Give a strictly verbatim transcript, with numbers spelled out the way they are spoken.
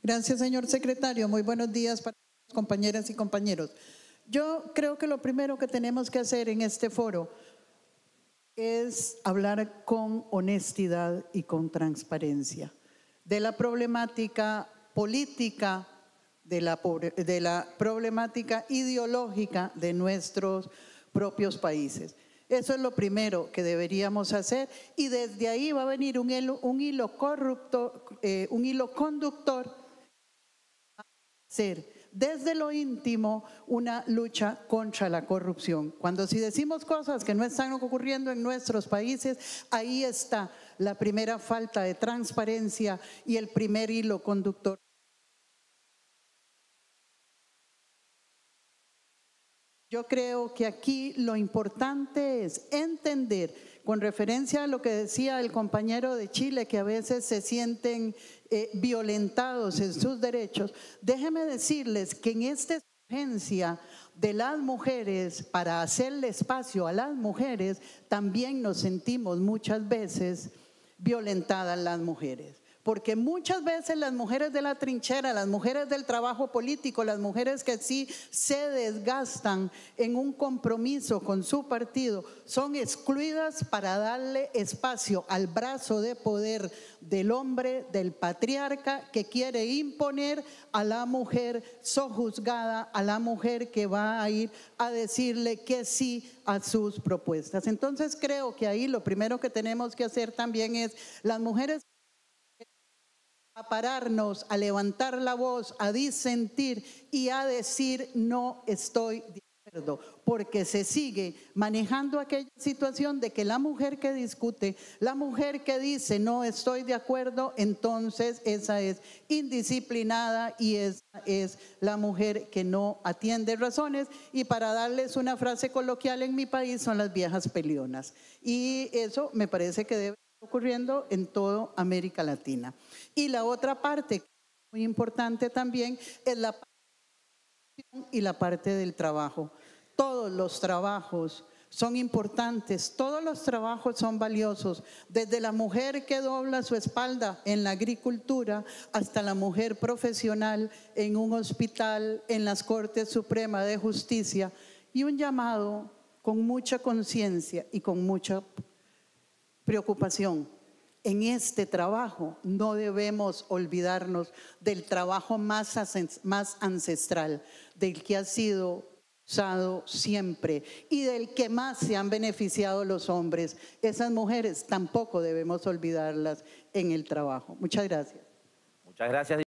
Gracias, señor secretario. Muy buenos días para las compañeras y compañeros. Yo creo que lo primero que tenemos que hacer en este foro es hablar con honestidad y con transparencia de la problemática política, de la, de la problemática ideológica de nuestros propios países. Eso es lo primero que deberíamos hacer y desde ahí va a venir un hilo, un hilo corrupto, eh, un hilo conductor a ser desde lo íntimo una lucha contra la corrupción. Cuando si decimos cosas que no están ocurriendo en nuestros países, ahí está la primera falta de transparencia y el primer hilo conductor. Yo creo que aquí lo importante es entender, con referencia a lo que decía el compañero de Chile, que a veces se sienten eh, violentados en sus derechos, déjenme decirles que en esta urgencia de las mujeres, para hacerle espacio a las mujeres, también nos sentimos muchas veces violentadas las mujeres. Porque muchas veces las mujeres de la trinchera, las mujeres del trabajo político, las mujeres que sí se desgastan en un compromiso con su partido, son excluidas para darle espacio al brazo de poder del hombre, del patriarca, que quiere imponer a la mujer sojuzgada, a la mujer que va a ir a decirle que sí a sus propuestas. Entonces creo que ahí lo primero que tenemos que hacer también es las mujeres a pararnos, a levantar la voz, a disentir y a decir no estoy de acuerdo, porque se sigue manejando aquella situación de que la mujer que discute, la mujer que dice no estoy de acuerdo, entonces esa es indisciplinada y esa es la mujer que no atiende razones, y para darles una frase coloquial en mi país son las viejas peleonas, y eso me parece que debe ocurriendo en toda América Latina. Y la otra parte, muy importante también, es la parte y la parte del trabajo. Todos los trabajos son importantes, todos los trabajos son valiosos, desde la mujer que dobla su espalda en la agricultura hasta la mujer profesional en un hospital, en las Cortes Supremas de Justicia, y un llamado con mucha conciencia y con mucha preocupación. En este trabajo no debemos olvidarnos del trabajo más, más ancestral, del que ha sido usado siempre y del que más se han beneficiado los hombres. Esas mujeres tampoco debemos olvidarlas en el trabajo. Muchas gracias. Muchas gracias.